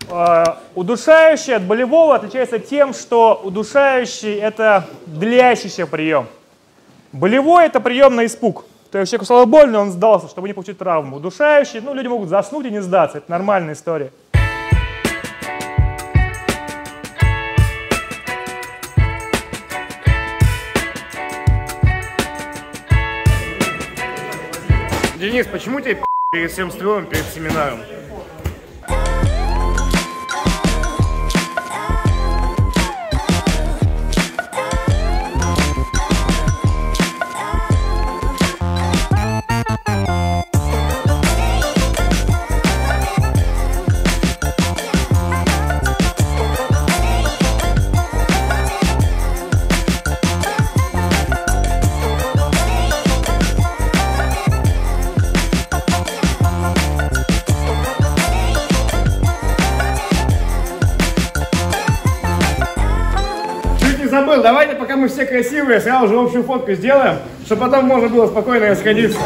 Удушающий от болевого отличается тем, что удушающий – это длящийся прием. Болевой – это прием на испуг. То есть человеку стало больно, он сдался, чтобы не получить травму. Удушающий, ну, люди могут заснуть и не сдаться. Это нормальная история. Денис, почему тебе перед всем стрелом, перед семинаром? Забыл, давайте, пока мы все красивые, сразу же общую фотку сделаем, чтобы потом можно было спокойно расходиться.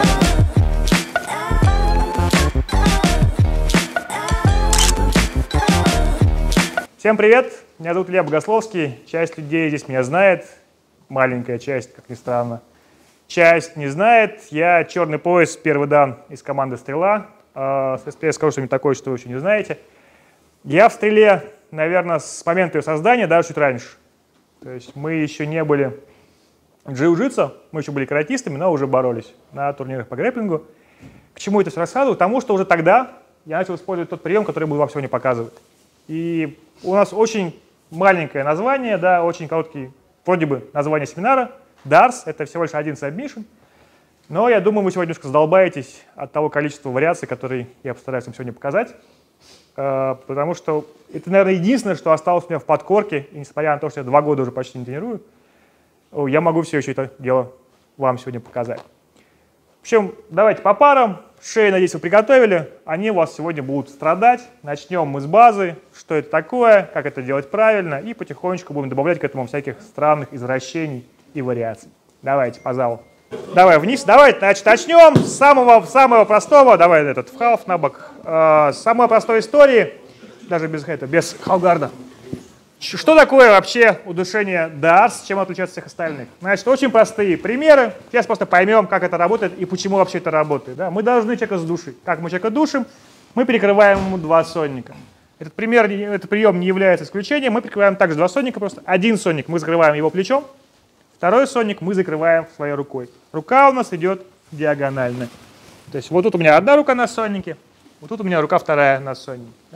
Всем привет, меня зовут Илья Богословский, часть людей здесь меня знает, маленькая часть, как ни странно. Часть не знает, я черный пояс, первый дан из команды «Стрела». Я скажу что-нибудь такое, что вы еще не знаете. Я в «Стреле», наверное, с момента ее создания, даже чуть раньше. То есть мы еще не были джиу-джитсу, мы еще были каратистами, но уже боролись на турнирах по грэпплингу. К чему это все рассказываю? Потому что уже тогда я начал использовать тот прием, который буду вам сегодня показывать. И у нас очень маленькое название, да, очень короткий, вроде бы, название семинара. DARS — это всего лишь один сабмишн. Но я думаю, вы сегодня немножко задолбаетесь от того количества вариаций, которые я постараюсь вам сегодня показать. Потому что это, наверное, единственное, что осталось у меня в подкорке, и несмотря на то, что я 2 года уже почти не тренирую, я могу все еще это дело вам сегодня показать. В общем, давайте по парам. Шеи, надеюсь, вы приготовили. Они у вас сегодня будут страдать. Начнем мы с базы, что это такое, как это делать правильно, и потихонечку будем добавлять к этому всяких странных извращений и вариаций. Давайте по залу. Давай вниз, давайте, значит, начнем с самого простого, давай этот в халф на бок, с самой простой истории, даже без халгарда. Что такое вообще удушение DARS, чем отличается от всех остальных? Значит, очень простые примеры, сейчас просто поймем, как это работает и почему вообще это работает. Да? Мы должны человека задушить. Как мы человека душим? Мы перекрываем ему 2 сонника. Этот прием не является исключением, мы перекрываем также 2 сонника, просто один сонник мы закрываем его плечом, второй сонник мы закрываем своей рукой. Рука у нас идет диагонально. То есть вот тут у меня одна рука на соннике, вот тут у меня рука вторая на соннике. Да?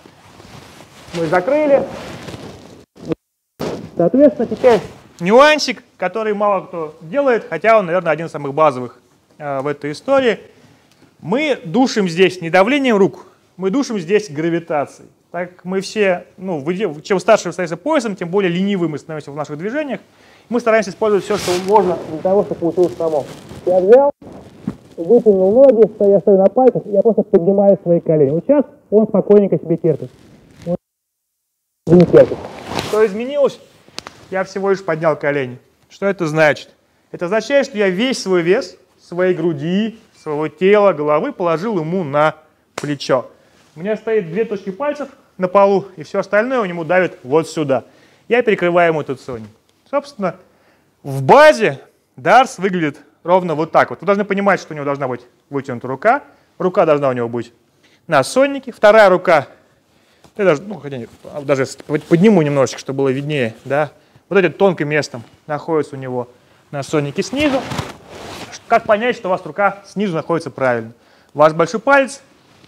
Мы закрыли. Соответственно, теперь нюансик, который мало кто делает, хотя он, наверное, один из самых базовых в этой истории. Мы душим здесь не давлением рук, мы душим здесь гравитацией. Так как мы все, чем старше вы становитесь поясом, тем более ленивы мы становимся в наших движениях. Мы стараемся использовать все, что можно для того, чтобы получилось само. Я взял, вытянул ноги, я стою на пальцах, я просто поднимаю свои колени. Вот сейчас он спокойненько себе терпит. Он не терпит. Что изменилось? Я всего лишь поднял колени. Что это значит? Это означает, что я весь свой вес, своей груди, своего тела, головы положил ему на плечо. У меня стоит 2 точки пальцев на полу, и все остальное у него давит вот сюда. Я перекрываю ему этот сонник. Собственно, в базе DARS выглядит ровно вот так вот. Вы должны понимать, что у него должна быть вытянута рука. Рука должна у него быть на соннике. Вторая рука, я даже подниму немножечко, чтобы было виднее. Да? Вот этим тонким местом находится у него на соннике снизу. Как понять, что у вас рука снизу находится правильно? Ваш большой палец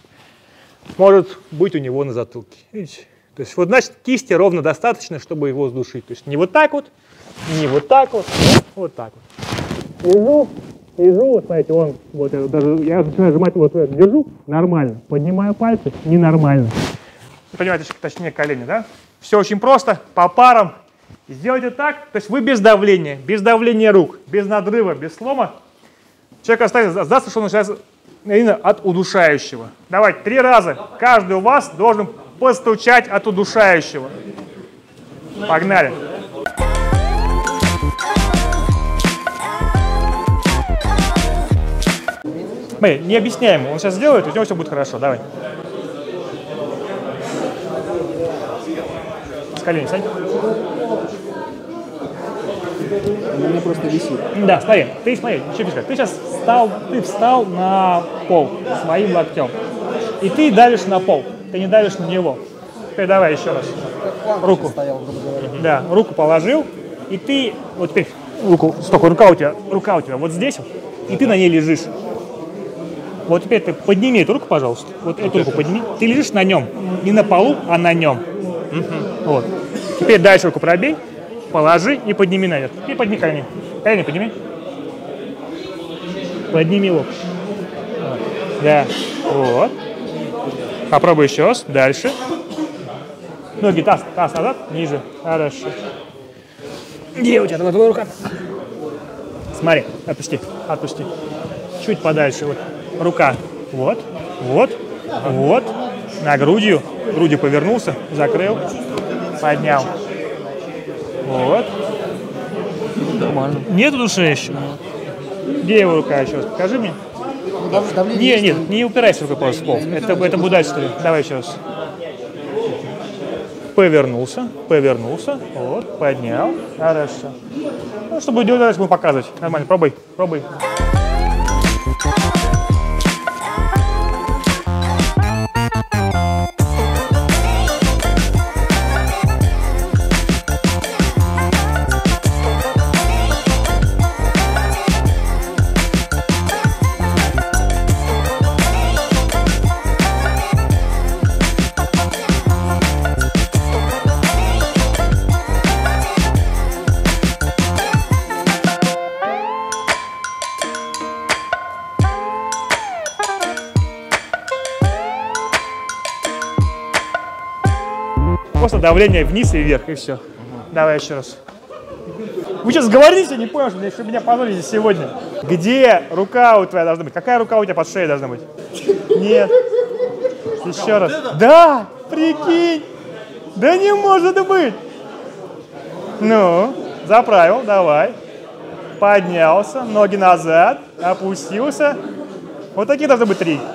может быть у него на затылке. Видите? То есть вот, значит, кисти ровно достаточно, чтобы его сдушить. То есть не вот так вот, не вот так вот, вот так вот. Лежу, вот смотрите, я начинаю сжимать вот это, держу, нормально. Поднимаю пальцы, ненормально. Вы понимаете, точнее колени, да? Все очень просто, по парам. Сделайте так, то есть вы без давления рук, без надрыва, без слома. Человек сдастся, что он начинается от удушающего. Давайте 3 раза. Каждый у вас должен постучать от удушающего. Погнали. Мы не объясняем, он сейчас сделает, и у него все будет хорошо. Давай. колени сань. У меня просто висит. Да, смотри, ты сейчас встал на пол своим локтем. И ты давишь на пол, ты не давишь на него. Теперь давай еще раз. Руку. Стоял, грубо говоря. Да, руку положил, и ты, вот теперь руку, столько, рука у тебя вот здесь, и ты на ней лежишь. Вот теперь ты подними эту руку, пожалуйста. Вот эту руку подними. Ты лежишь на нем. Не на полу, а на нем. Вот. Теперь дальше руку пробей, положи и подними наверх. И подними колени. Колени подними. Подними лоб. Вот. Да. Вот. Попробуй еще раз. Дальше. Ноги, таз назад, ниже. Хорошо. Где у тебя твоя рука? Смотри, отпусти. Чуть подальше. Вот. Рука. Вот. На грудью. Грудью повернулся, закрыл, поднял. Вот. Нормально. Нету души еще? Где его рука еще раз? Покажи мне. Нет, не упирайся рукой просто в пол. Это будет дальше, что ли? Давай еще раз. Повернулся. Вот, поднял. Хорошо. Ну, что будет делать, дальше будем показывать. Нормально, пробуй. Просто давление вниз и вверх, и все. Давай еще раз. Вы сейчас говорите, не понял, что меня позорили сегодня. Где рука у твоя должна быть? Какая рука у тебя под шеей должна быть? Нет. Еще раз. Да, прикинь. Да не может быть. Ну, заправил, давай. Поднялся, ноги назад, опустился. Вот такие должны быть 3.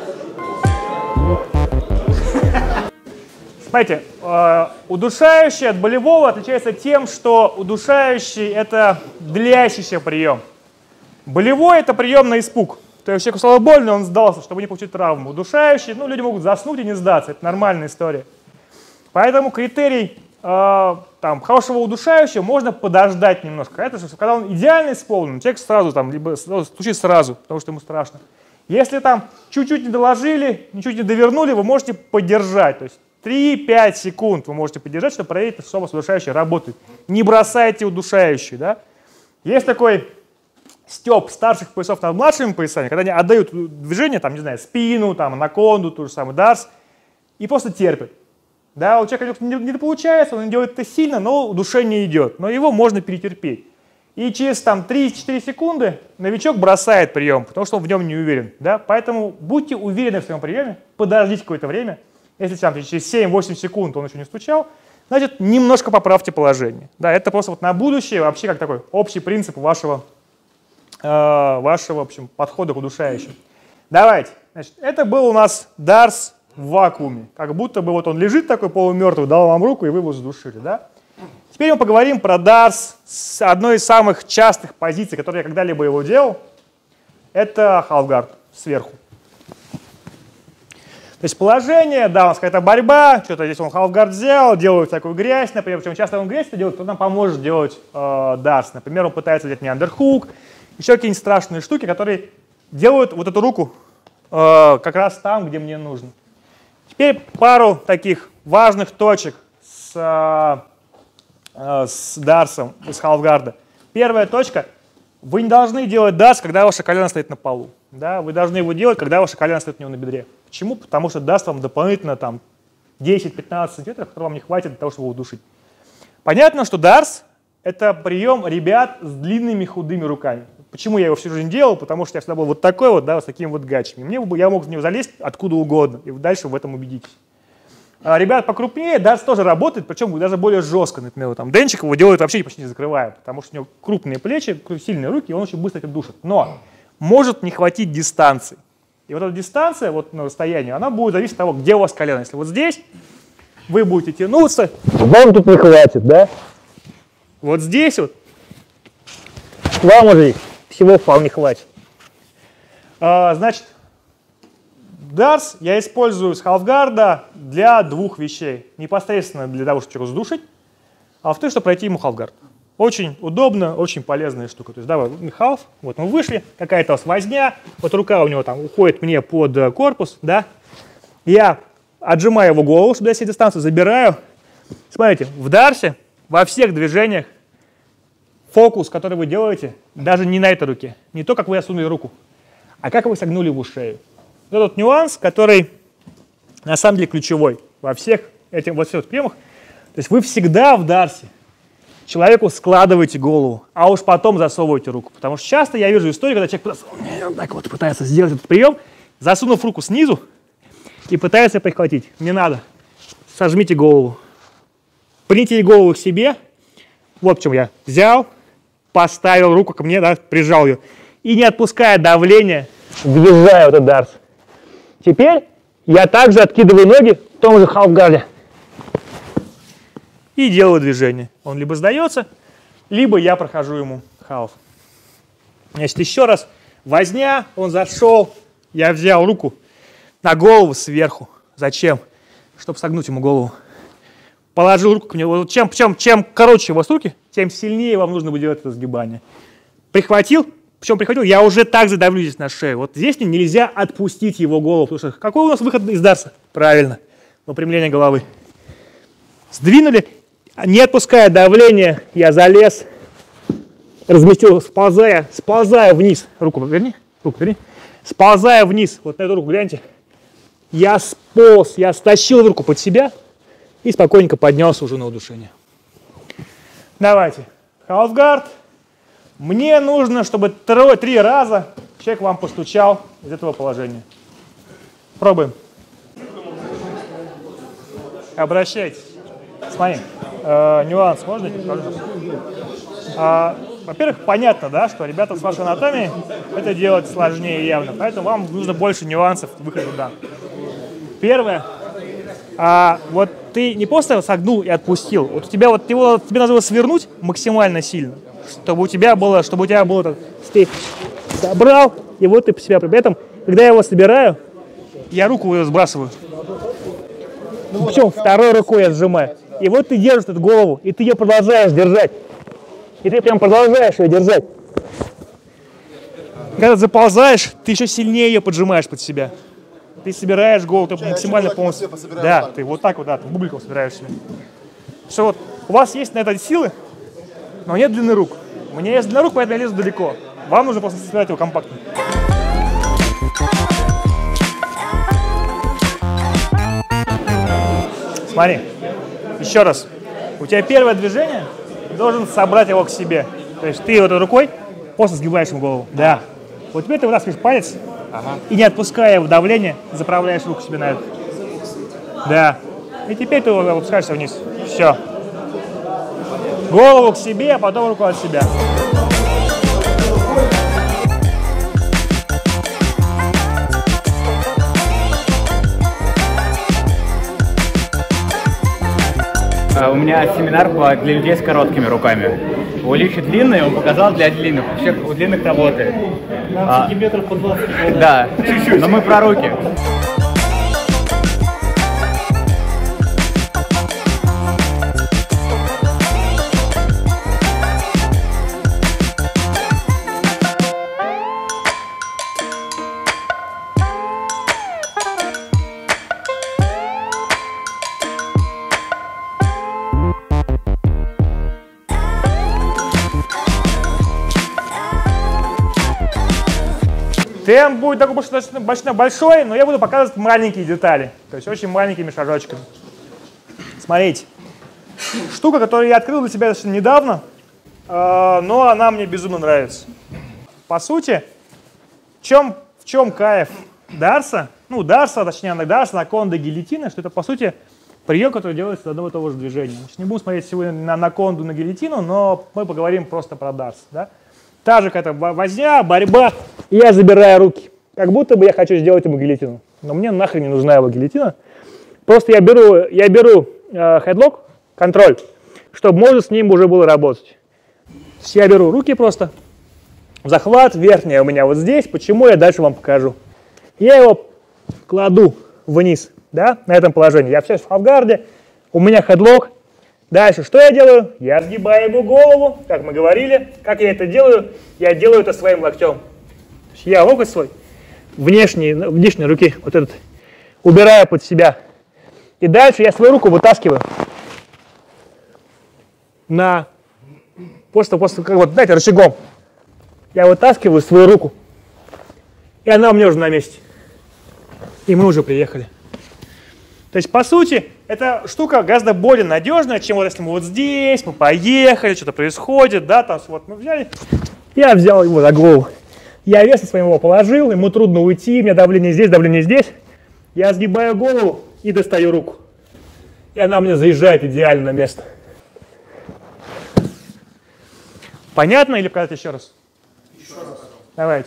Смотрите, удушающий от болевого отличается тем, что удушающий – это длящийся прием. Болевой – это прием на испуг. То есть человеку стало больно, он сдался, чтобы не получить травму. Удушающий, люди могут заснуть и не сдаться, это нормальная история. Поэтому критерий хорошего удушающего можно подождать немножко. Это когда он идеально исполнен, человек сразу либо стучит сразу, потому что ему страшно. Если чуть-чуть не доложили, ничуть не довернули, вы можете подержать. То есть 3-5 секунд вы можете подержать, чтобы проверить, что у вас удушающий работает. Не бросайте удушающий. Да? Есть такой стёб старших поясов над младшими поясами, когда они отдают движение, спину, анаконду, ту же самую дарс, и просто терпят. Да, у человека не получается, он делает это сильно, но удушение идет. Но его можно перетерпеть. И через 3-4 секунды новичок бросает прием, потому что он в нем не уверен. Да? Поэтому будьте уверены в своем приеме, подождите какое-то время. Если через 7-8 секунд он еще не стучал, значит, немножко поправьте положение. Да, это просто на будущее вообще как такой общий принцип вашего в общем, подхода к удушающим. Давайте. Значит, это был у нас дарс в вакууме. Как будто бы он лежит такой полумертвый, дал вам руку, и вы его задушили. Да? Теперь мы поговорим про дарс с одной из самых частых позиций, которые я когда-либо его делал. Это халфгард сверху. То есть положение, да, у нас какая-то борьба, что-то здесь он халфгард взял, делает всякую грязь, например, причем часто он грязь делает, кто нам поможет делать дарс. Например, он пытается взять мне андерхук, еще какие-нибудь страшные штуки, которые делают вот эту руку как раз там, где мне нужно. Теперь пару таких важных точек с дарсом из халфгарда. Первая точка. Вы не должны делать дарс, когда ваше колено стоит на полу. Да? Вы должны его делать, когда ваше колено стоит у него на бедре. Почему? Потому что даст вам дополнительно 10-15 сантиметров, которого вам не хватит для того, чтобы его удушить. Понятно, что дарс – это прием ребят с длинными худыми руками. Почему я его всю жизнь делал? Потому что я всегда был вот такой вот, да, с такими вот гачами. Я мог в него залезть откуда угодно, и дальше в этом убедитесь. Ребят покрупнее, дарс тоже работает, причем даже более жестко. Например, Денчик его делает вообще почти не закрывая, потому что у него крупные плечи, сильные руки, и он очень быстро это душит. Но может не хватить дистанции. И вот эта дистанция, на расстоянии, она будет зависеть от того, где у вас колено. Если вот здесь, вы будете тянуться. Вам тут не хватит, да? Вот здесь вот. Вам уже всего вполне хватит. Значит, дарс я использую с халфгарда для двух вещей. Непосредственно для того, чтобы человека сдушить, а во-вторых, чтобы пройти ему халфгард. Очень удобно, очень полезная штука. То есть, давай, халф, вот мы вышли, какая-то у вас возня, вот рука у него там уходит мне под корпус, да. Я отжимаю его голову, чтобы дать дистанцию, забираю. Смотрите, в дарсе во всех движениях фокус, который вы делаете, даже не на этой руке, не то, как вы осунули руку, а как вы согнули его шею. Вот этот нюанс, который на самом деле ключевой во всех этих вот всех приемах. То есть вы всегда в дарсе человеку складываете голову, а уж потом засовываете руку. Потому что часто я вижу историю, когда человек так вот пытается сделать этот прием, засунув руку снизу и пытается прихватить. Не надо. Сожмите голову. Примите голову к себе. Вот почему я взял, поставил руку ко мне, да, прижал ее. И не отпуская давления, Въезжаю в этот дарс. Теперь я также откидываю ноги в том же халфгарде. и делаю движение. Он либо сдается, либо я прохожу ему халф. Значит, еще раз. Возня, он зашел, я взял руку на голову сверху. Зачем? Чтобы согнуть ему голову. Положил руку к нему. Чем короче у вас руки, тем сильнее вам нужно будет делать это сгибание. Прихватил, причем прихватил, я уже так задавлю здесь на шею. Вот здесь мне нельзя отпустить его голову, потому что какой у нас выход из дарса? Правильно, выпрямление головы. Сдвинули, не отпуская давление, я залез, разместил, сползая вниз. Руку верни, сползая вниз, вот на эту руку гляньте. Я сполз, я стащил руку под себя и спокойненько поднялся уже на удушение. Давайте. Халфгард. Мне нужно, чтобы 3 раза человек вам постучал из этого положения. Пробуем. Обращайтесь. Смотри, нюанс можно? Во-первых, понятно, да, что ребята с вашей анатомией это делать сложнее явно, поэтому вам нужно больше нюансов выхода в дан. Первое. Вот ты не просто согнул и отпустил, вот у тебя вот его тебе надо было свернуть максимально сильно, чтобы у тебя было этот стейк. Забрал, и вот ты по себя. При этом, когда я его собираю, я руку ее сбрасываю. Причем второй рукой я сжимаю. И вот ты держишь эту голову, и ты ее продолжаешь держать. И ты прям продолжаешь ее держать. Когда заползаешь, ты еще сильнее ее поджимаешь под себя. Ты собираешь голову, ты максимально полностью. Да, ты вот так вот, да, ты бубликом собираешь себе. Что вот у вас есть на это силы, но нет длины рук. У меня есть длина рук, поэтому я лезу далеко. Вам нужно просто собирать его компактно. Смотри, еще раз. У тебя первое движение, ты должен собрать его к себе. То есть ты вот этой рукой просто сгибаешь ему голову. Да. Вот теперь ты вытаскиваешь палец и, не отпуская его давления, заправляешь руку себе на это. Да. И теперь ты опускаешься вниз. Все. Голову к себе, а потом руку от себя. У меня семинар для людей с короткими руками. У Ильича длинные, он показал для длинных. У всех у длинных работает. Сантиметров по 20. Да, чуть-чуть, но мы про руки. Темп будет такой достаточно большой, но я буду показывать маленькие детали. То есть очень маленькими шажочками. Смотрите. Штука, которую я открыл для себя достаточно недавно, но она мне безумно нравится. По сути, в чем кайф дарса? Ну, дарса, точнее, дарса, анаконда, гильотина, что это, по сути, прием, который делается с одного и того же движения. Значит, не будем смотреть сегодня на анаконду, на гильотину, но мы поговорим просто про дарс. Да? Та же какая-то возня, борьба, и я забираю руки. Как будто бы я хочу сделать ему гильотину. Но мне нахрен не нужна его гильотина. Просто я беру хедлок, контроль, чтобы можно с ним уже было работать. Я беру руки просто, захват, верхняя у меня вот здесь. Почему, я дальше вам покажу. Я его кладу вниз, да, на этом положении. Я сейчас в халфгарде, у меня хедлок. Дальше что я делаю? Я сгибаю его голову, как мы говорили. Как я это делаю? Я делаю это своим локтем. Я локоть свой, внешней руки, вот этот, убираю под себя. И дальше я свою руку вытаскиваю на, просто как вот, знаете, рычагом. Я вытаскиваю свою руку, и она у меня уже на месте. И мы уже приехали. То есть, по сути, эта штука гораздо более надежная, чем вот если мы вот здесь, мы поехали, что-то происходит, да, там вот мы взяли. Я взял его за голову. Я весом своим его положил, ему трудно уйти, у меня давление здесь, давление здесь. Я сгибаю голову и достаю руку. И она мне заезжает идеально на место. Понятно или показать еще раз? Еще раз. Давайте.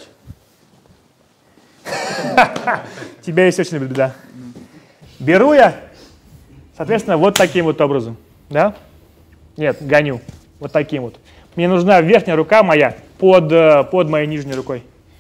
Тебя есть очень люблю, да. Беру я, соответственно, вот таким вот образом. Да? Нет, гоню. Вот таким вот. Мне нужна верхняя рука моя под моей нижней рукой.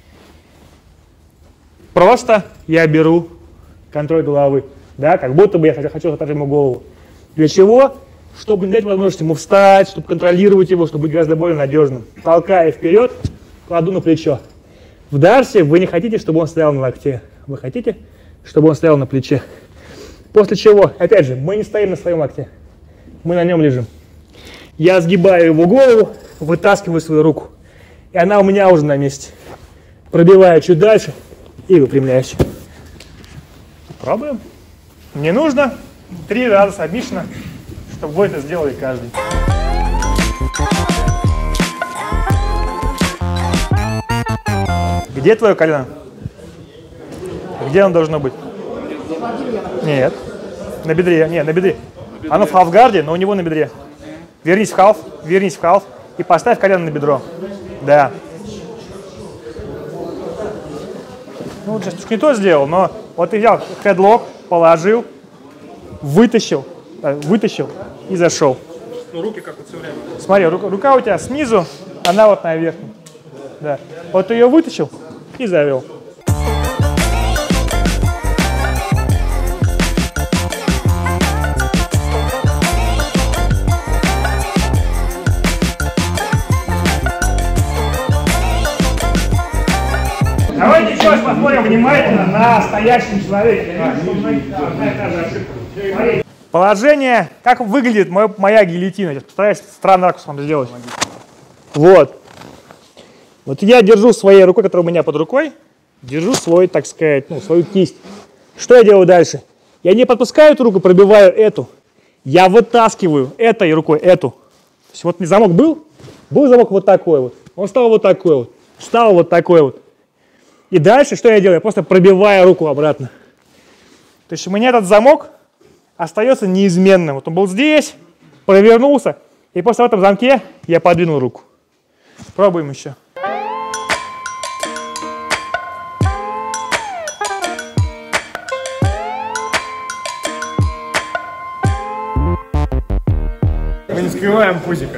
Просто я беру контроль головы. Да, как будто бы я хочу отжать ему голову. Для чего? Чтобы не дать возможность ему встать, чтобы контролировать его, чтобы быть гораздо более надежным. Толкая вперед, кладу на плечо. В дарсе вы не хотите, чтобы он стоял на локте. Вы хотите, чтобы он стоял на плече. После чего, опять же, мы не стоим на своем локте. Мы на нем лежим. Я сгибаю его голову, вытаскиваю свою руку. И она у меня уже на месте. Пробиваю чуть дальше и выпрямляюсь. Пробуем. Мне нужно 3 раза сабмишена, чтобы вы это сделали каждый. Где твое колено? Где оно должно быть? Нет. На бедре. Нет, на бедре. Оно в халфгарде, но у него на бедре. Вернись в халф и поставь колено на бедро. Да. Ну, сейчас не то сделал, но вот ты взял хедлок, положил, вытащил и зашел. Ну, руки как вот все время. Смотри, рука у тебя снизу, она вот на верхней. Да. Вот ты ее вытащил и завел. Давайте еще раз посмотрим внимательно на стоящего человека. Положение, как выглядит моя гильотина. Сейчас постараюсь странный ракурс вам сделать. Вот. Вот я держу своей рукой, которая у меня под рукой, держу свой, так сказать, свою кисть. Что я делаю дальше? Я не подпускаю эту руку, пробиваю эту. Я вытаскиваю этой рукой эту. То есть вот замок был замок вот такой вот. Он стал вот такой вот. Стал вот такой вот. И дальше что я делаю? Я просто пробиваю руку обратно. То есть у меня этот замок остается неизменным. Вот он был здесь, провернулся, и после в этом замке я подвинул руку. Пробуем еще. Мы не скрываем пузика.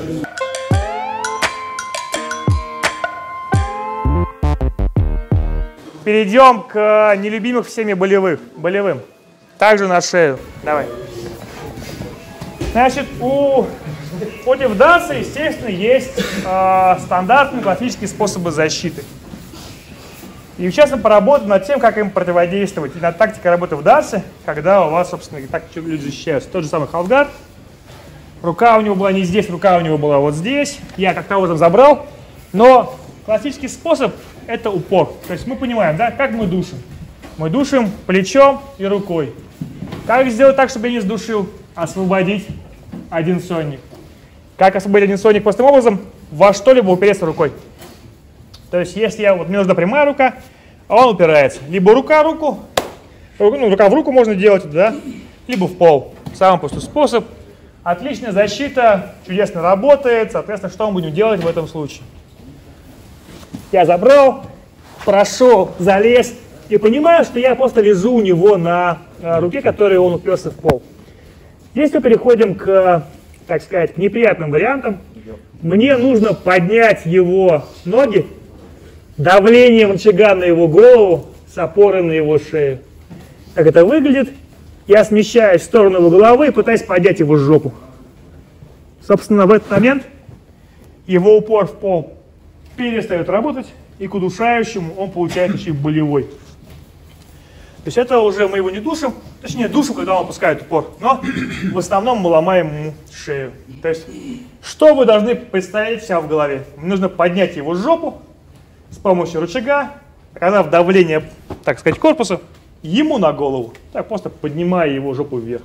Перейдем к нелюбимых всеми болевым. Также на шею. Давай. Значит, против дарса, естественно, есть стандартные классические способы защиты. И, в частности, поработаем над тем, как им противодействовать. И над тактикой работы в дарсе, когда у вас, собственно, так люди защищаются. Тот же самый халфгард. Рука у него была не здесь, рука у него была вот здесь. Я как-то вот забрал. Но классический способ – это упор. То есть мы понимаем, да, как мы душим. Мы душим плечом и рукой. Как сделать так, чтобы я не сдушил? Освободить один сонник. Как освободить один сонник простым образом? Во что-либо упереться рукой. То есть если мне нужна прямая рука, а он упирается. Либо рука в руку можно делать, да? Либо в пол. Самый простой способ. Отличная защита, чудесно работает. Соответственно, что мы будем делать в этом случае? Я забрал, прошел, залез, и понимаю, что я просто лежу у него на руке, которой он уперся в пол. Здесь мы переходим к, так сказать, к неприятным вариантам. Мне нужно поднять его ноги давлением рычага на его голову с опорой на его шею. Как это выглядит? Я смещаюсь в сторону его головы и пытаюсь поднять его жопу. Собственно, в этот момент его упор в пол перестает работать, и к удушающему он получает еще и болевой. То есть это уже мы его не душим, точнее душим, когда он опускает упор, но в основном мы ломаем ему шею. То есть что вы должны представить себя в голове? Нужно поднять его жопу с помощью рычага, оказав давление, так сказать, корпуса ему на голову, так просто поднимая его жопу вверх.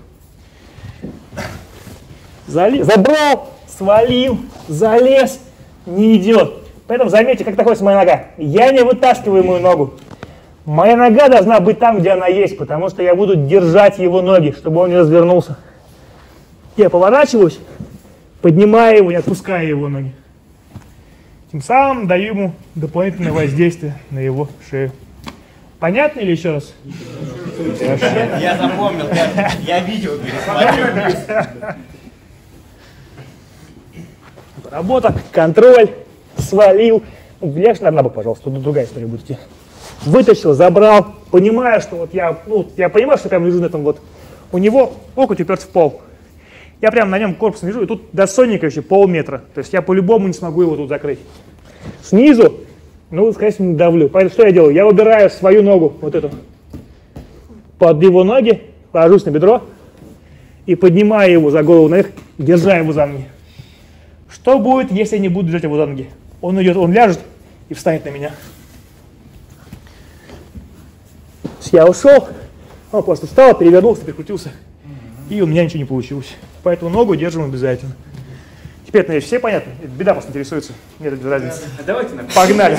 Забрал, свалил, залез, не идет. Поэтому заметьте, как находится моя нога. Я не вытаскиваю мою ногу. Моя нога должна быть там, где она есть, потому что я буду держать его ноги, чтобы он не развернулся. Я поворачиваюсь, поднимаю его, не отпуская его ноги. Тем самым даю ему дополнительное воздействие на его шею. Понятно или еще раз? Я запомнил, я видео пересмотрел. Работа, контроль, свалил. Ляжь на бок, пожалуйста, тут другая история будет. Вытащил, забрал, понимая, что вот я понимаю, что прям лежу на этом вот. У него локоть уперся в пол. Я прям на нем корпусом лежу, и тут до сонника еще полметра. То есть я по-любому не смогу его тут закрыть. Снизу, ну, скорее всего, не давлю. Поэтому что я делаю? Я выбираю свою ногу, вот эту, под его ноги, ложусь на бедро и поднимаю его за голову наверх, держа его за ноги. Что будет, если я не буду держать его за ноги? Он уйдет, он ляжет и встанет на меня. Я ушел, он просто встал, перевернулся, прикрутился, и у меня ничего не получилось. Поэтому ногу держим обязательно. Теперь, надеюсь, все понятно? Беда просто интересуется. Нет, без разницы. Давайте Погнали.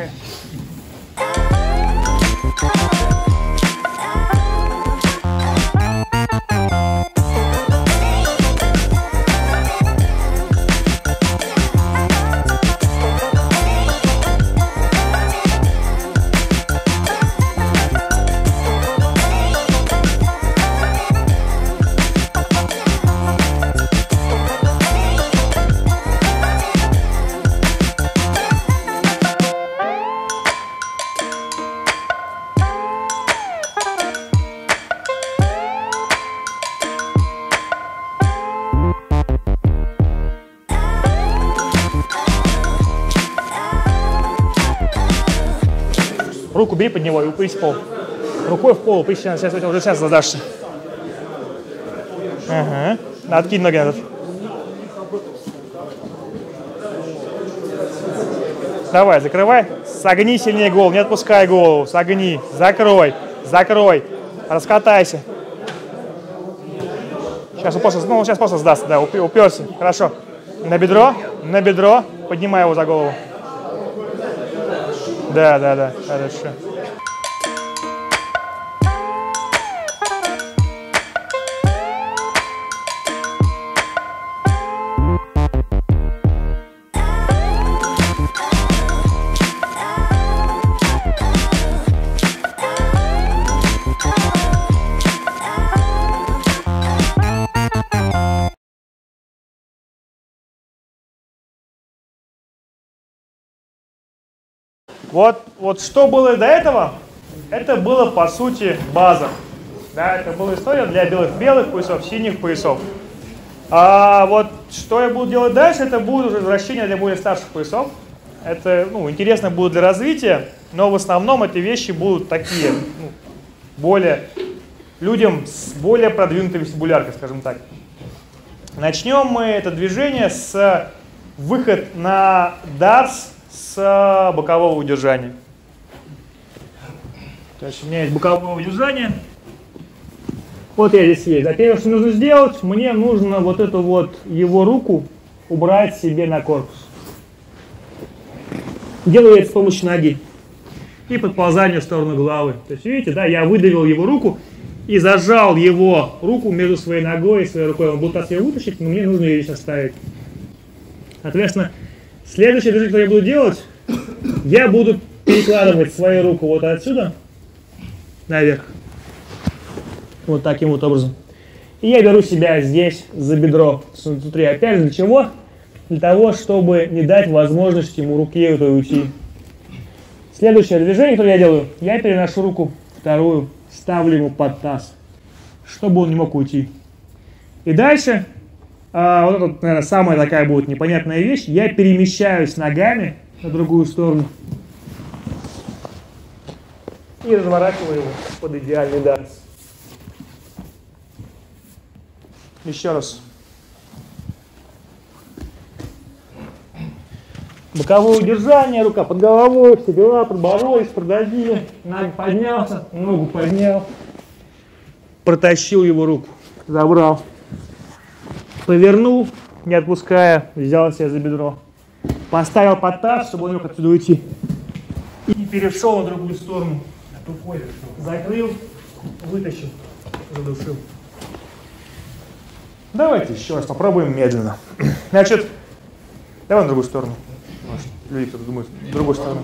Руку бери под него и упрись в пол. Рукой в пол упрись, уже сейчас задашься. Ага. Откинь ноги назад. Давай, закрывай. Согни сильнее голову, не отпускай голову. Согни, закрой, закрой. Раскатайся. Сейчас просто сдастся, да, уперся. Хорошо. На бедро, поднимай его за голову. Да, хорошо. Вот что было до этого, это было по сути база. Да, это была история для белых поясов, синих поясов. А вот что я буду делать дальше, это будет уже возвращение для более старших поясов. Это интересно будет для развития, но в основном эти вещи будут такие, более людям с более продвинутой вестибуляркой, скажем так. Начнем мы это движение с выход на дарс с бокового удержания. То есть у меня есть боковое удержание. Вот я здесь есть. А первое, что нужно сделать, мне нужно вот эту вот его руку убрать себе на корпус. Делаю это с помощью ноги. И подползание в сторону головы. То есть, видите, да, я выдавил его руку и зажал его руку между своей ногой и своей рукой. Он будет от себя вытащить, но мне нужно ее здесь оставить. Соответственно, следующее движение, что я буду делать, я буду перекладывать свою руку вот отсюда наверх. Вот таким вот образом. И я беру себя здесь за бедро внутри. Опять же, для чего? Для того, чтобы не дать возможности ему руке этой уйти. Следующее движение, которое я делаю, я переношу руку вторую, ставлю ему под таз, чтобы он не мог уйти. И дальше, вот это, наверное, самая такая будет непонятная вещь, я перемещаюсь ногами на другую сторону и разворачиваю его под идеальный дарс. Еще раз. Боковое удержание, рука под головой, все дела, проборолись, продавили, ногу поднялся, ногу поднял, протащил его руку, забрал, повернул, не отпуская, взял себя за бедро, поставил под таз, чтобы он мог отсюда уйти, и перешел на другую сторону, рукой закрыл, вытащил, задушил. Давайте еще раз попробуем медленно. Значит, давай на другую сторону. Люди, кто думает, в другую сторону.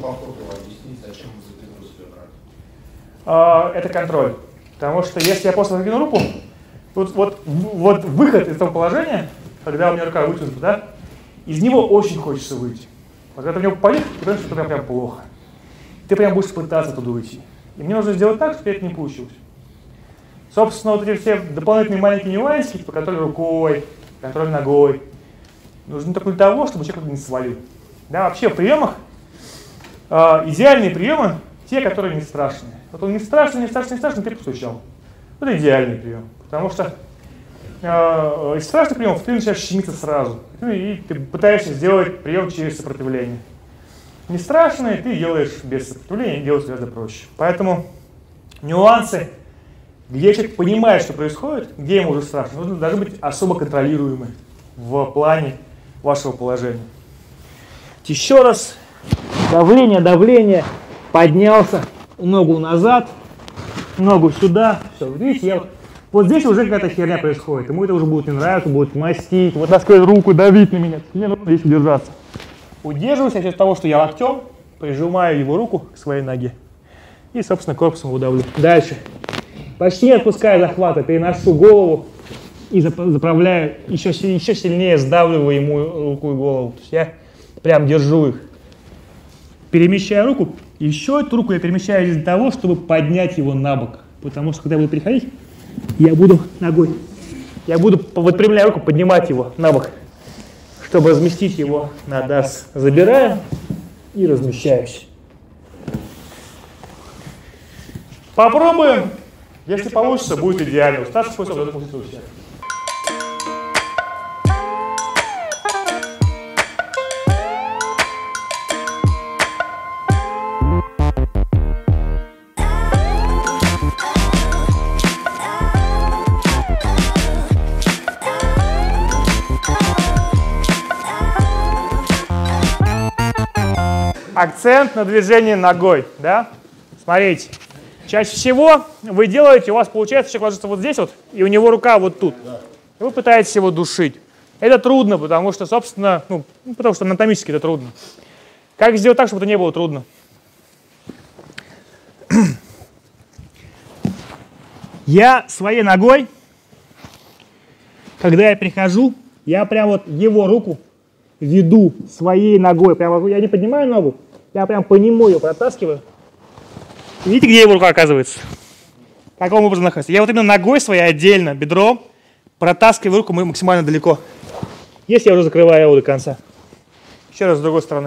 Это контроль. Потому что если я просто закину руку, тут вот выход из этого положения, когда у меня рука вытянута, да, из него очень хочется выйти. Вот когда ты в него попадешь, ты понимаешь, что прям плохо. Ты прям будешь пытаться туда уйти. И мне нужно сделать так, чтобы это не получилось. Собственно, вот эти все дополнительные маленькие нюансики, типа контроль рукой, контроль ногой, нужны только для того, чтобы человек не свалил. Да, вообще в приемах идеальные приемы те, которые не страшные. Вот он не страшный, ты постучал. Это идеальный прием. Потому что из страшных приемов ты начинаешь щемиться сразу. И ты пытаешься сделать прием через сопротивление. Не страшные ты делаешь без сопротивления, и делать гораздо проще. Поэтому нюансы, где человек понимает, что происходит, где ему уже страшно, должны быть особо контролируемы в плане вашего положения. Еще раз. Давление. Поднялся. Ногу назад. Ногу сюда. Все, видите, вот здесь уже какая-то херня происходит. Ему это уже будет не нравиться, будет мастить, вот таскать руку, давить на меня. Мне нужно здесь удержаться. Удерживаюсь за счет того, что я локтем прижимаю его руку к своей ноге. И, собственно, корпусом его давлю. Дальше. Почти не отпуская захвата, переношу голову и заправляю, еще сильнее сдавливаю ему руку и голову. То есть я прям держу их. Перемещаю руку. Еще эту руку я перемещаю для того, чтобы поднять его на бок. Потому что, когда я буду переходить, я буду ногой. Я буду, выпрямляя руку, поднимать его на бок, чтобы разместить его на дарс. Забираю и размещаюсь. Попробуем. Если получится, будет идеально. Старший способ, это получится у всех. Акцент на движение ногой, да? Смотрите. Чаще всего вы делаете, у вас получается, человек ложится вот здесь вот, и у него рука вот тут. И вы пытаетесь его душить. Это трудно, потому что, собственно, потому что анатомически это трудно. Как сделать так, чтобы это не было трудно? Я своей ногой, когда я прихожу, я прям вот его руку веду своей ногой. Прям, я не поднимаю ногу, я прям по нему ее протаскиваю. Видите, где его рука оказывается? Каким образом находится? Я вот именно ногой своей отдельно, бедром, протаскиваю руку максимально далеко. Если я уже закрываю его до конца. Еще раз с другой стороны.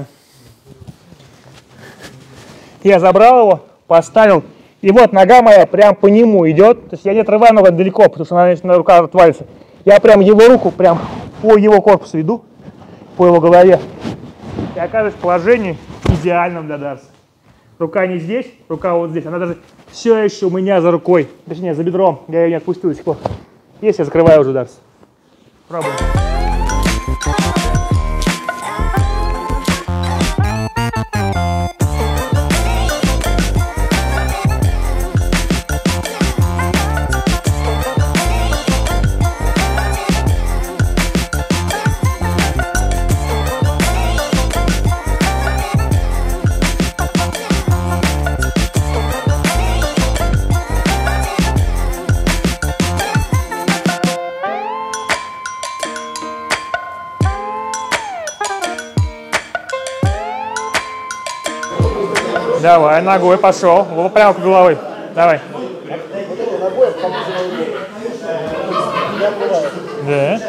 Я забрал его, поставил. И вот нога моя прям по нему идет. То есть я не отрываю ногу далеко, потому что она рука отвалится. Я прям его руку прям по его корпусу веду, по его голове. И оказываюсь в положении идеальном для дарса. Рука не здесь, рука вот здесь. Она даже все еще у меня за рукой. Точнее, за бедром. Я ее не отпустил до сих пор. Есть, я закрываю уже дарс. Пробуем. Давай, ногой пошел. Прямо к головы. Давай. Да.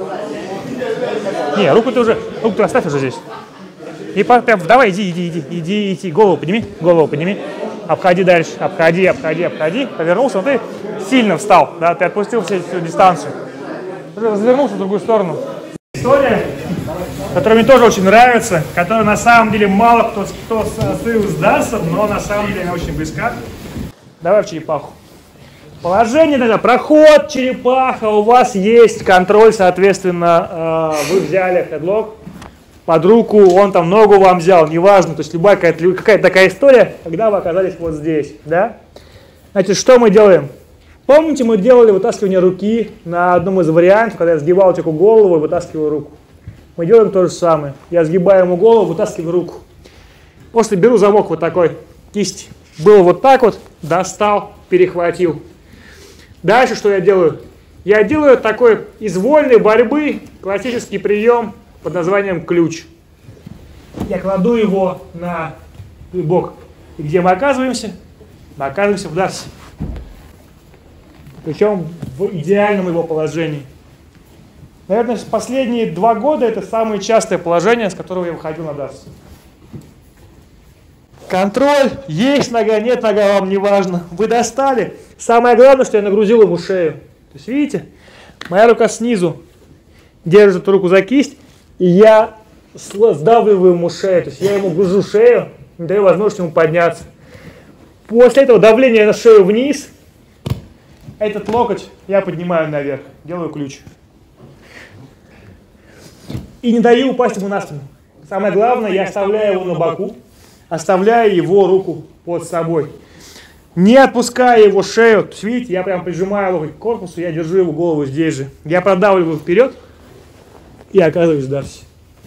Не, руку ты оставь уже здесь. И прям, давай, иди. Голову подними. Обходи дальше. Обходи. Повернулся, ты сильно встал, да, ты отпустил всю дистанцию. Развернулся в другую сторону. История, которая мне тоже очень нравится, которая на самом деле мало кто слыл с Дарсом, но на самом деле она очень близка. Давай в черепаху. Положение тогда, проход, черепаха, у вас есть контроль, соответственно, вы взяли хедлок под руку, он там ногу вам взял, неважно, то есть любая какая-то такая история, когда вы оказались вот здесь, да? Значит, что мы делаем? Помните, мы делали вытаскивание руки на одном из вариантов, когда я сгибал человеку голову и вытаскиваю руку. Мы делаем то же самое. Я сгибаю ему голову, вытаскиваю руку. После беру замок вот такой, кисть. Было вот так вот, достал, перехватил. Дальше что я делаю? Я делаю такой из вольной борьбы классический прием под названием ключ. Я кладу его на бок. И где мы оказываемся? Мы оказываемся в дарсе. Причем в идеальном его положении. Наверное, последние 2 года это самое частое положение, с которого я выходил на дарс. Контроль, есть нога, нет нога, вам не важно. Вы достали. Самое главное, что я нагрузил ему шею. То есть, видите, моя рука снизу держит эту руку за кисть, и я сдавливаю ему шею. То есть я ему гружу шею, не даю возможности ему подняться. После этого давления на шею вниз, этот локоть я поднимаю наверх, делаю ключ. И не даю упасть ему на спину. Самое главное, я оставляю его на боку, оставляю его руку под собой. Не отпуская его шею, то есть, видите, я прям прижимаю локоть к корпусу, я держу его голову здесь же. Я продавливаю вперед и оказываюсь в дарсе.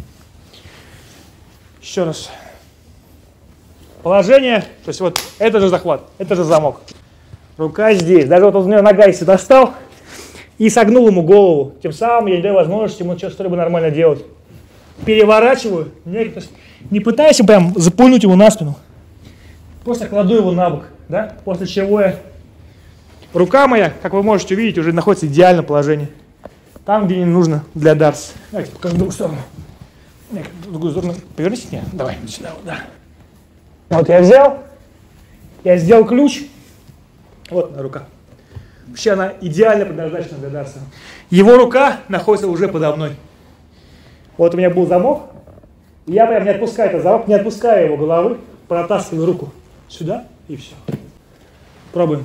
Еще раз. Положение, то есть вот это же захват, это же замок. Рука здесь. Даже вот у меня нога если достал и согнул ему голову. Тем самым я не даю возможности ему что-либо нормально делать. Переворачиваю. Не пытаюсь прям запульнуть его на спину. Просто кладу его на бок. Да? После чего рука моя, как вы можете увидеть, уже находится в идеальном положении. Там, где не нужно для дарс. Давайте покажу в другую сторону. В другую сторону. Повернись. Нет, давай. Сюда, да. Вот я взял. Я сделал ключ. Вот она рука. Вообще она идеально предназначена для дарса. Его рука находится уже подо мной. Вот у меня был замок. Я прям не отпускаю этот замок, не отпуская его головы, протаскиваю руку сюда и все. Пробуем.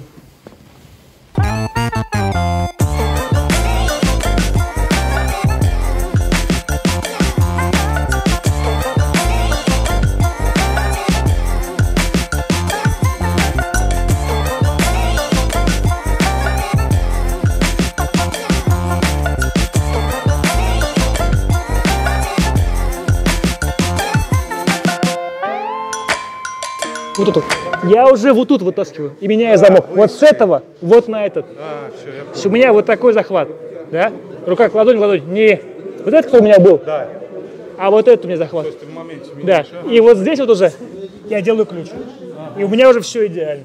Вот тут. Я уже вот тут вытаскиваю и меняю замок. Вот с этого вот на этот. У меня вот такой захват. Да? Рука ладонь, ладонь. Не вот этот, кто у меня был, да. А вот этот у меня захват. То есть ты в моменте меняешь, да. И вот здесь вот уже я делаю ключ. И у меня уже все идеально.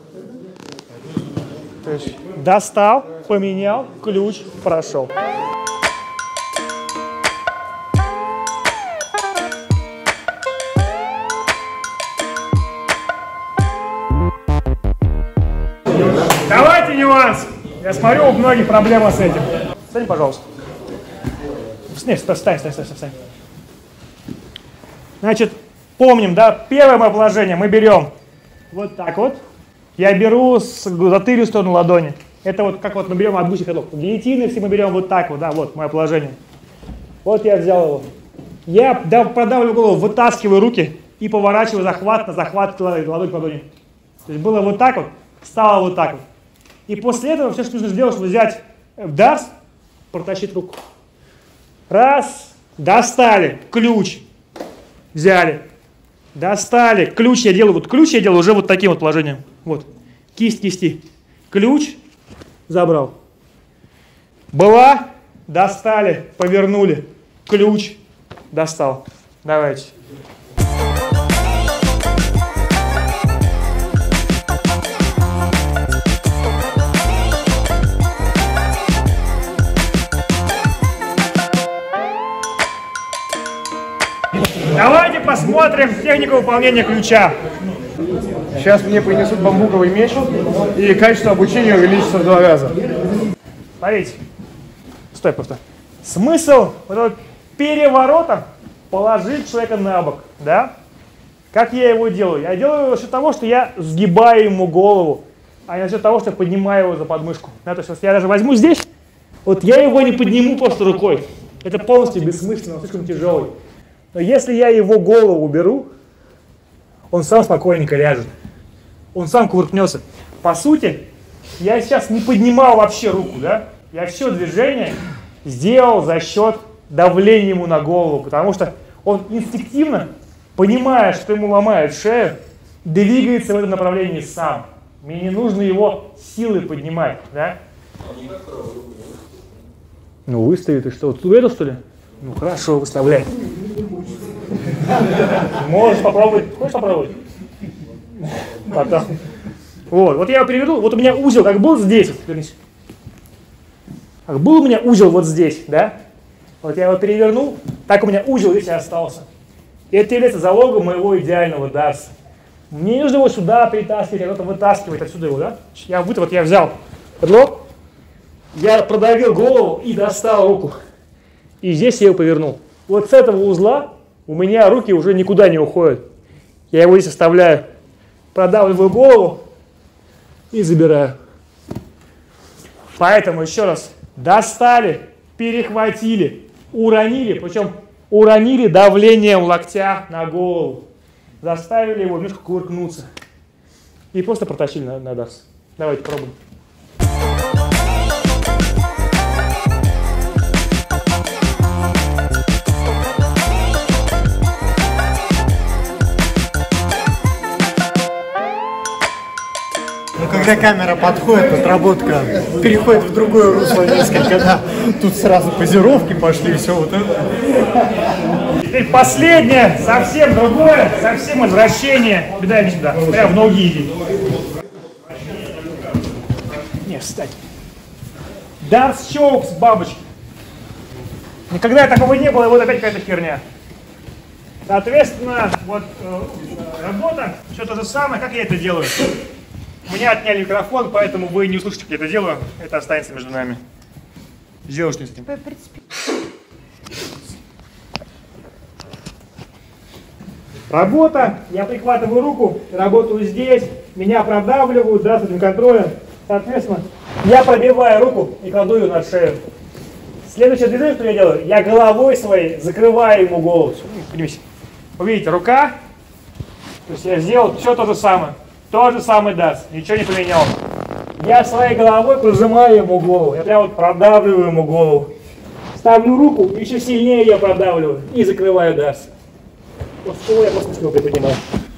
То есть достал, поменял, ключ, прошел. Давайте нюанс. Я смотрю, у многих проблема с этим. Встань, пожалуйста. Нет, встань. Значит, помним, да, первое мое положение мы берем вот так вот. Я беру за тыльную сторону ладони. Это вот как вот мы берем обычный хедлок. Гильотины все мы берем вот так вот, да, вот мое положение. Вот я взял его. Я продавливаю голову, вытаскиваю руки и поворачиваю захват на захват ладонь к ладони. То есть было вот так вот, стало вот так вот. И после этого все, что нужно сделать, чтобы взять в дарс, протащить руку. Раз, достали, ключ, взяли, достали, ключ я делаю, вот ключ я делаю уже вот таким вот положением. Вот, кисть кисти, ключ, забрал. Была, достали, повернули, ключ, достал. Давайте. Смотрим технику выполнения ключа. Сейчас мне принесут бамбуковый меч, и качество обучения увеличится в 2 раза. Смотрите. Стой просто. Смысл вот этого переворота положить человека на бок, да? Как я его делаю? Я делаю его за счет того, что я сгибаю ему голову, а не за счет того, что я поднимаю его за подмышку. Да, то есть, если я даже возьму здесь, вот я его не подниму просто рукой. Это полностью бессмысленно, он слишком тяжелый. Но если я его голову уберу, он сам спокойненько ляжет. Он сам кувыркнется. По сути, я сейчас не поднимал вообще руку, да? Я все движение сделал за счет давления ему на голову, потому что он инстинктивно, понимая, что ему ломают шею, двигается в этом направлении сам. Мне не нужно его силой поднимать, да? Ну, выстави ты что, эту что ли? Ну, хорошо, выставляй. Можешь попробовать. Хочешь попробовать? Потом. Вот я его перевернул. Вот у меня узел как был здесь. Вернись. Как был у меня узел вот здесь, да? Вот я его перевернул, так у меня узел здесь и остался. И это является залогом моего идеального дарса. Мне не нужно его сюда притаскивать, а кто-то вытаскивать отсюда его, да? Я взял подлог, я продавил голову и достал руку. И здесь я его повернул. Вот с этого узла у меня руки уже никуда не уходят. Я его здесь оставляю, продавливаю голову и забираю. Поэтому еще раз, достали, перехватили, уронили, причем уронили давлением локтя на голову. Заставили его немножко кувыркнуться. И просто протащили на дарс. Давайте пробуем. Когда камера подходит, отработка переходит в другое русло несколько, да. Тут сразу позировки пошли, все вот это. Теперь последнее, совсем другое, совсем извращение. Беда, иди сюда, прям в ноги иди. Не, встать. Дарс щелк с бабочки. Никогда такого не было, и вот опять какая-то херня. Соответственно, вот работа, все то же самое, как я это делаю. У меня отняли микрофон, поэтому вы не услышите, как я это делаю. Это останется между нами. Сделаешь что-нибудь с этим? Работа. Я прихватываю руку, работаю здесь, меня продавливают, да, с этим контролем. Соответственно, я пробиваю руку и кладу ее на шею. Следующее движение, что я делаю, я головой своей закрываю ему голову. Поднимись. Вы видите, рука. То есть я сделал все то же самое. Тот же самый дарс, ничего не поменялось. Я своей головой прижимаю ему голову, я прям вот продавливаю ему голову. Ставлю руку, еще сильнее ее продавливаю и закрываю дарс. Вот что я просто спину приподнимаю.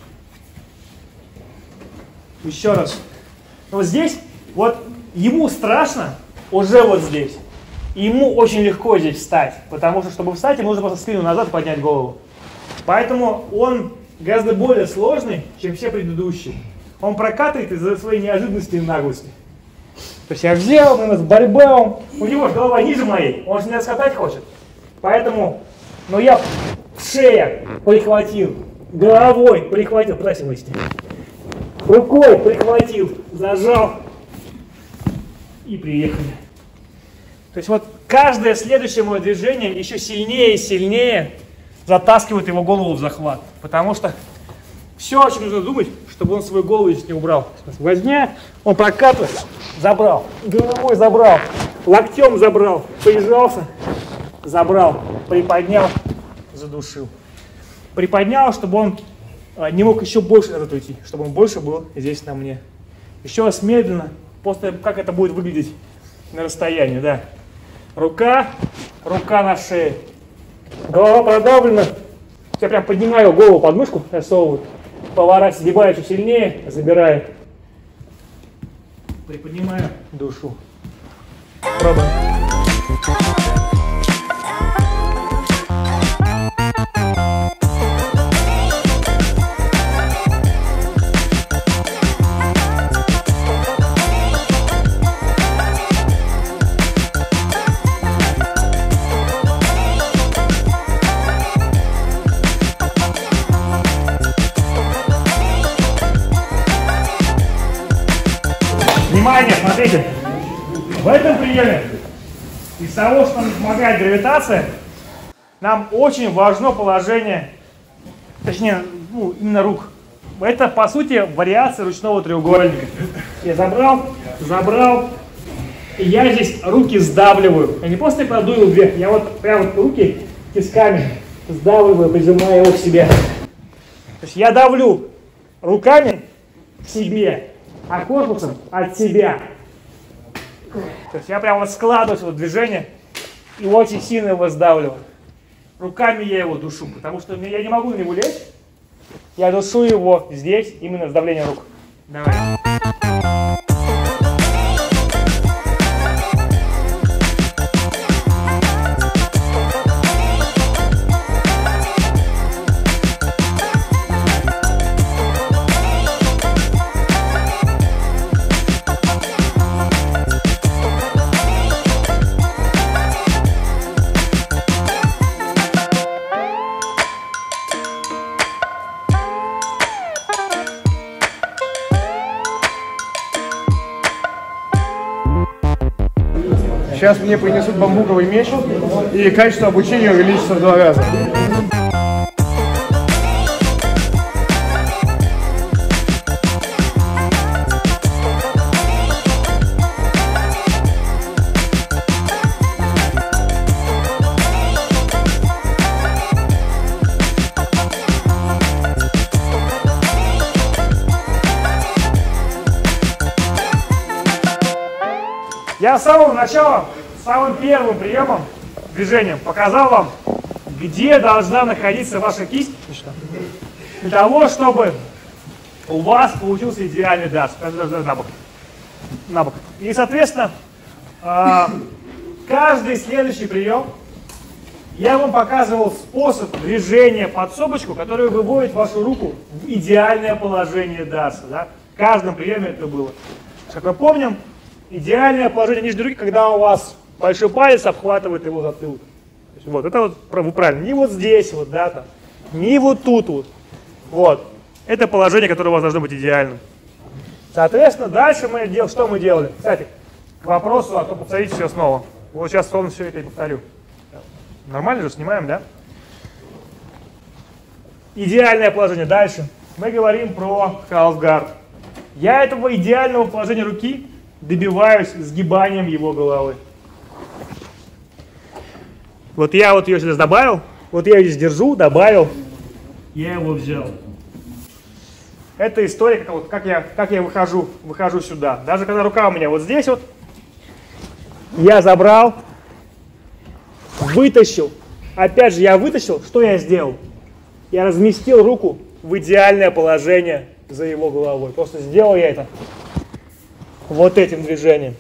Еще раз. Вот здесь, вот ему страшно уже вот здесь. И ему очень легко здесь встать, потому что, чтобы встать, ему нужно просто спину назад поднять голову. Поэтому он гораздо более сложный, чем все предыдущие. Он прокатывает из-за своей неожиданности и наглости. То есть я взял, у нас борьба, у него же голова ниже моей, он же меня скатать хочет. Поэтому, но я шея прихватил, головой прихватил, пытайся вылезти. Рукой прихватил, зажал и приехали. То есть вот каждое следующее мое движение еще сильнее и сильнее затаскивает его голову в захват. Потому что все, о чем нужно думать, чтобы он свою голову здесь не убрал. Возня, он прокатывает, забрал, головой забрал, локтем забрал, прижался, забрал, приподнял, задушил. Приподнял, чтобы он не мог еще больше назад уйти, чтобы он больше был здесь на мне. Еще раз медленно, после как это будет выглядеть на расстоянии, да. Рука, рука на шее, голова продавлена. Я прям поднимаю голову под мышку, засовываю. Поворачиваю, сгибаю чуть сильнее, забираю. Приподнимаю душу. Пробуем. Смотрите, в этом приеме из того, что нам помогает гравитация, нам очень важно положение, точнее, ну, именно рук. Это, по сути, вариация ручного треугольника. Я забрал, и я здесь руки сдавливаю. Я не просто кладу его вверх, я вот прям вот руки тисками сдавливаю, прижимаю его к себе. То есть я давлю руками к себе, а корпусом от себя. То есть я прям вот складываю это движение и очень сильно его сдавливаю. Руками я его душу, потому что я не могу на него лечь. Я душу его здесь, именно с давлением рук. Давай. Сейчас мне принесут бамбуковый меч, и качество обучения увеличится в 2 раза. Я с самого начала, самым первым приемом, движением, показал вам, где должна находиться ваша кисть, для того, чтобы у вас получился идеальный дарс. На бок. И, соответственно, каждый следующий прием я вам показывал способ движения под собочку, который выводит вашу руку в идеальное положение дарса. Да? В каждом приеме это было. Как мы помним, идеальное положение нижней руки, когда у вас большой палец обхватывает его затылок. Вот, это вот правильно. Не вот здесь, вот, да, там, не вот тут вот. Вот. Это положение, которое у вас должно быть идеальным. Соответственно, дальше что мы делали? Кстати, к вопросу, а то повторите все снова. Вот сейчас ровно все это и повторю. Нормально же, снимаем, да? Идеальное положение. Дальше мы говорим про халфгард. Я этого идеального положения руки добиваюсь сгибанием его головы. Вот я вот ее сюда добавил, вот я ее здесь держу, добавил, я его взял. Это история, как я выхожу сюда. Даже когда рука у меня вот здесь вот, я забрал, вытащил. Опять же, я вытащил, что я сделал? Я разместил руку в идеальное положение за его головой. Просто сделал я это вот этим движением.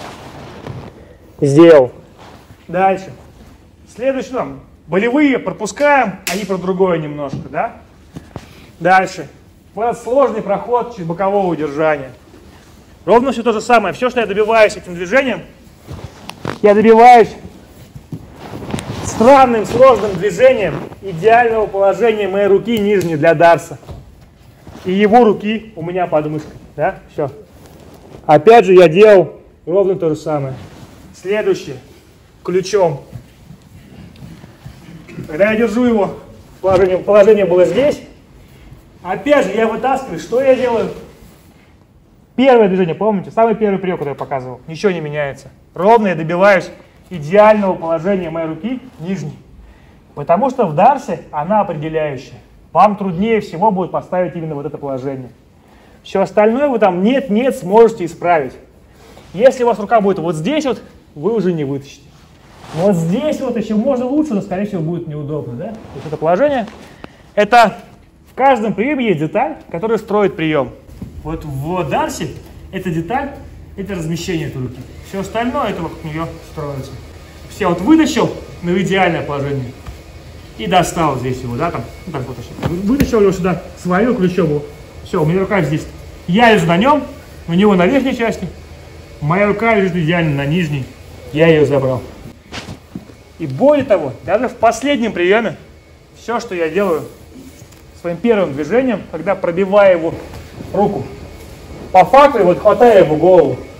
Сделал. Дальше. Следующее, там, болевые пропускаем, они про другое немножко, да? Дальше. Вот этот сложный проход через бокового удержания. Ровно все то же самое. Все, что я добиваюсь этим движением, я добиваюсь странным, сложным движением идеального положения моей руки нижней для дарса. И его руки у меня под мышкой. Да? Все. Опять же я делал ровно то же самое. Следующее. Ключом. Когда я держу его, положение было здесь. Опять же я вытаскиваю. Что я делаю? Первое движение, помните? Самый первый прием, который я показывал. Ничего не меняется. Ровно я добиваюсь идеального положения моей руки нижней. Потому что в дарсе она определяющая. Вам труднее всего будет поставить именно вот это положение. Все остальное вы там нет-нет сможете исправить. Если у вас рука будет вот здесь вот, вы уже не вытащите. Вот здесь вот еще можно лучше, но скорее всего будет неудобно. Да? То есть это положение. Это в каждом приеме есть деталь, которая строит прием. Вот в дарсе эта деталь, это размещение этой руки. Все остальное это вокруг нее строится. Все вот вытащил на идеальное положение и достал здесь его, да, там, ну, так вот, вытащил его сюда, свою ключом его. Все, у меня рука здесь. Я лежу на нем, у него на верхней части. Моя рука лежит идеально на нижней. Я ее забрал. И более того, даже в последнем приеме, все, что я делаю своим первым движением, когда пробиваю его руку, по факту вот хватаю его голову.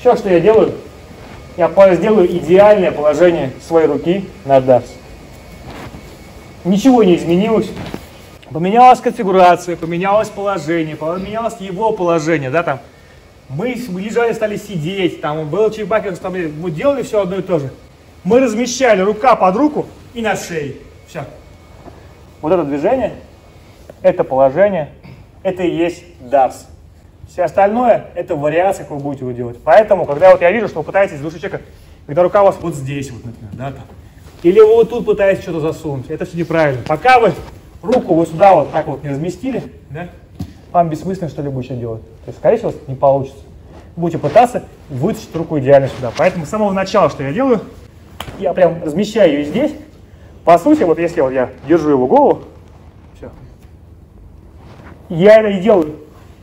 Все, что я делаю, я сделаю идеальное положение своей руки на дарс. Ничего не изменилось. Поменялась конфигурация, поменялось положение, поменялось его положение, да, там. Мы лежали, стали сидеть, там был чайбакер, мы делали все одно и то же. Мы размещали рука под руку и на шее. Все. Вот это движение, это положение, это и есть дарс. Все остальное это вариация, как вы будете его делать. Поэтому, когда вот я вижу, что вы пытаетесь душить человека, когда рука у вас вот здесь, вот, например, да, там, или вы вот тут пытаетесь что-то засунуть, это все неправильно. Пока вы руку вы сюда вот так вот не разместили, да, вам бессмысленно что-либо еще делать. То есть, скорее всего, не получится. Будете пытаться вытащить руку идеально сюда. Поэтому с самого начала, что я делаю, я прям размещаю ее здесь. По сути, вот если вот я держу его голову, все, я это и делаю.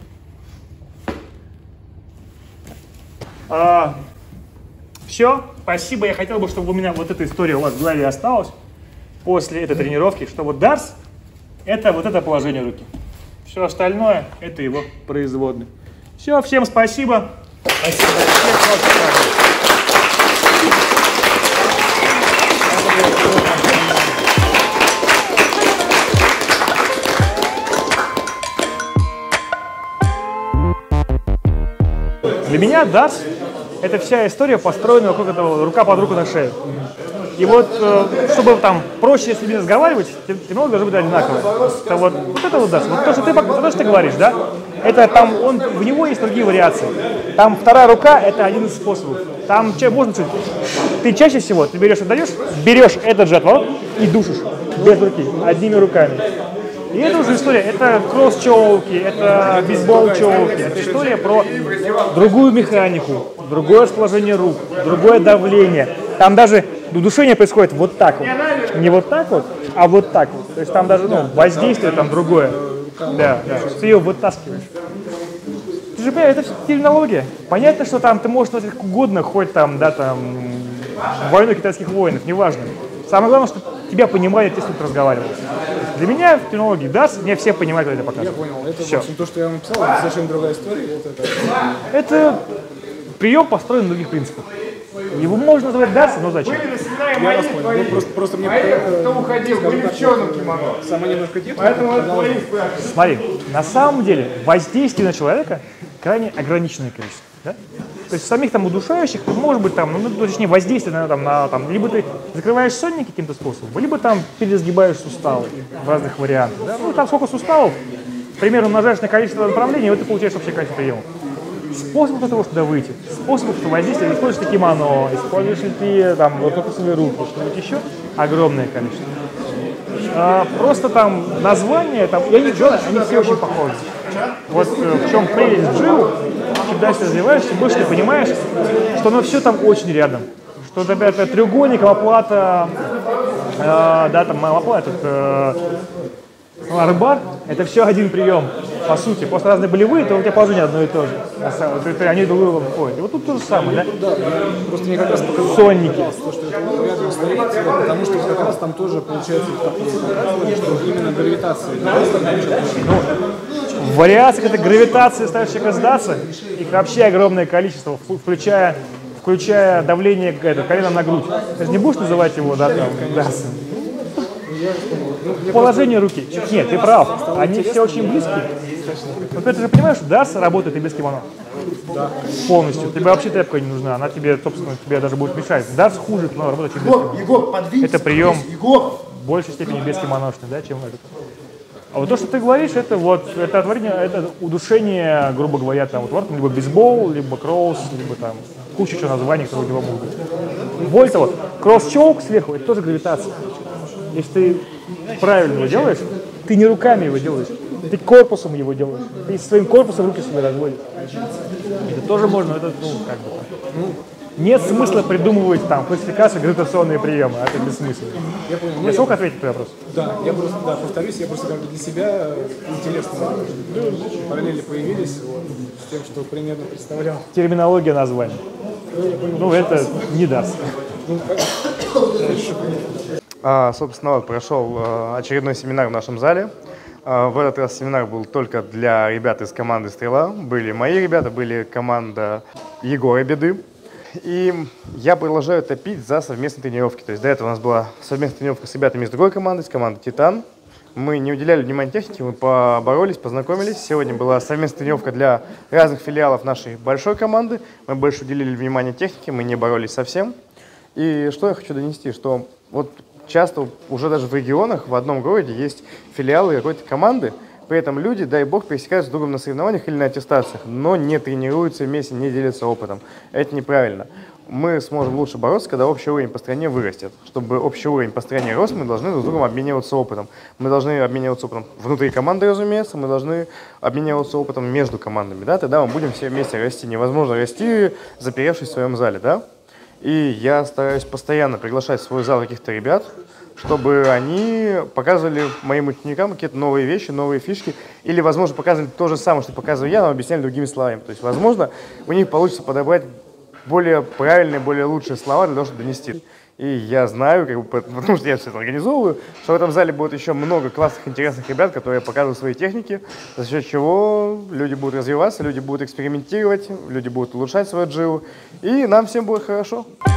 Все, спасибо. Я хотел бы, чтобы у меня вот эта история у вас в голове осталась после этой тренировки, что вот дарс — это вот это положение руки. Все остальное — это его производные. Все, всем спасибо. Спасибо. Для меня дарс — это вся история, построена вокруг этого рука под руку на шею. И вот, чтобы там проще с людьми разговаривать, терминология должна быть одинаковая. Это вот это вот дарс. Вот то, что ты говоришь, да? Это там, в него есть другие вариации. Там вторая рука — это один из способов. Там можно сказать, ты чаще всего ты берешь этот же отворот и душишь без руки, одними руками. И это уже история, это кросс-чоуки, это бейсбол-чоуки, это история про другую механику, другое расположение рук, другое давление. Там даже удушение происходит вот так вот, не вот так вот, а вот так вот. То есть там даже воздействие там другое. Да, ты ее вытаскиваешь. Ты же понимаешь, это терминология. Понятно, что там ты можешь назвать как угодно, хоть там, да, там, войну китайских воинов, неважно. Самое главное, что тебя понимали, те, с кем ты разговаривал. Для меня в терминологии DAS, мне все понимают, когда это показывают. Я понял. Это, в общем, то, что я вам написал, это совершенно другая история. Это прием построен на других принципах. Его можно называть DAS, но зачем? Я вас понял. Просто мне... Кто уходил, были в черном кимоно. Сама немножко детка. Поэтому Смотри, на самом деле воздействие на человека крайне ограниченное количество. Да? То есть самих там удушающих, может быть там, точнее воздействие там, либо ты закрываешь сонники каким-то способом, либо там переразгибаешь суставы в разных вариантах. Да? Ну там сколько суставов, примерно умножаешь на количество направлений, и вот ты получаешь вообще количество приемов. Способов для того, чтобы выйти, способов, что воздействие, используешь ты кимоно, используешь ли ты там фокусовые руки, что-нибудь еще, огромное количество. Просто там названия, там, и они все очень похожи. Вот в чем прелесть джиу, чем дальше развиваешься, больше ты понимаешь, что оно все там очень рядом. Что это треугольник, омоплата, да, там омоплата, арбар, это все один прием, по сути. Просто разные болевые, то у тебя положение одно и то же. Они друг друга выходят. И вот тут то же самое, да? Просто мне как раз показалось, сонники. То, что это рядом стоит, потому что как раз там тоже получается, что именно гравитация. Вариации, когда гравитация ставит человека сдаться, их вообще огромное количество, включая давление коленом на грудь. Ты же не будешь называть его, да, там, DAS? Положение руки. Нет, ты прав. Они все очень близкие. Но ты же понимаешь, что DAS работает и без кимоно. Полностью. Тебе вообще тряпка не нужна. Она тебе, собственно, тебе даже будет мешать. DAS хуже, но работает без кимоно. Егор, подвинься. Это прием в большей степени без кимоношный, да, чем этот. А вот то, что ты говоришь, это вот, это отварение, это удушение, грубо говоря, там, вот, либо бейсбол, либо кросс, либо там куча чего названий, которые у него могут быть. Более того, кросс-чоук сверху, это тоже гравитация. Если ты правильно его делаешь, ты не руками его делаешь, ты корпусом его делаешь. Ты своим корпусом руки себе разводишь. Это тоже можно, это, как бы, нет смысла придумывать там классификацию, гравитационные приемы, это бессмысленно. Я понял. Я смог ответить на твой вопрос? Да, я просто, повторюсь, я просто как бы для себя интересно, параллели появились с тем, что примерно представлял. Терминология названий. Это не даст. Собственно, вот прошел очередной семинар в нашем зале. В этот раз семинар был только для ребят из команды «Стрела». Были мои ребята, были команда Егора Беды. И я продолжаю топить за совместные тренировки. То есть до этого у нас была совместная тренировка с ребятами из другой команды, с команды «Титан». Мы не уделяли внимания технике, мы поборолись, познакомились. Сегодня была совместная тренировка для разных филиалов нашей большой команды. Мы больше уделили внимание технике, мы не боролись совсем. И что я хочу донести, что вот часто уже даже в регионах, в одном городе есть филиалы какой-то команды, при этом люди, дай бог, пересекаются с другом на соревнованиях или на аттестациях, но не тренируются вместе, не делятся опытом. Это неправильно. Мы сможем лучше бороться, когда общий уровень по стране вырастет. Чтобы общий уровень по стране рос, мы должны друг с другом обмениваться опытом. Мы должны обмениваться опытом внутри команды, разумеется, мы должны обмениваться опытом между командами. Да? Тогда мы будем все вместе расти. Невозможно расти, заперевшись в своем зале. Да? И я стараюсь постоянно приглашать в свой зал каких-то ребят, чтобы они показывали моим ученикам какие-то новые вещи, новые фишки, или, возможно, показывали то же самое, что показываю я, но объясняли другими словами. То есть, возможно, у них получится подобрать более правильные, более лучшие слова для того, чтобы донести. И я знаю, потому что я все это организовываю, что в этом зале будет еще много классных, интересных ребят, которые показывают свои техники, за счет чего люди будут развиваться, люди будут экспериментировать, люди будут улучшать свою дживу, и нам всем будет хорошо.